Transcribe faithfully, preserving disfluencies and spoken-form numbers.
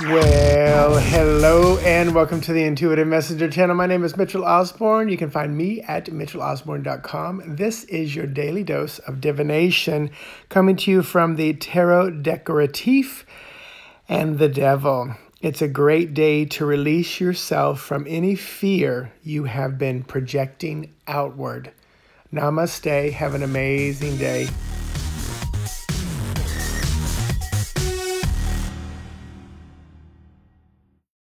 Well, hello and welcome to the Intuitive Messenger channel. My name is Mitchell Osborne. You can find me at mitchell osborne dot com. This is your daily dose of divination coming to you from the Tarot Decoratif and the Devil. It's a great day to release yourself from any fear you have been projecting outward. Namaste. Have an amazing day.